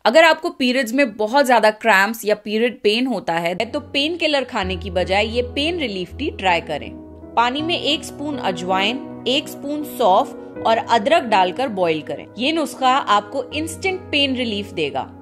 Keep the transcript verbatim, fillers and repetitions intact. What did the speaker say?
अगर आपको पीरियड्स में बहुत ज्यादा क्रैम्प्स या पीरियड पेन होता है तो पेन किलर खाने की बजाय ये पेन रिलीफ टी ट्राई करें। पानी में एक स्पून अजवाइन, एक स्पून सौंफ और अदरक डालकर बॉईल करें। ये नुस्खा आपको इंस्टेंट पेन रिलीफ देगा।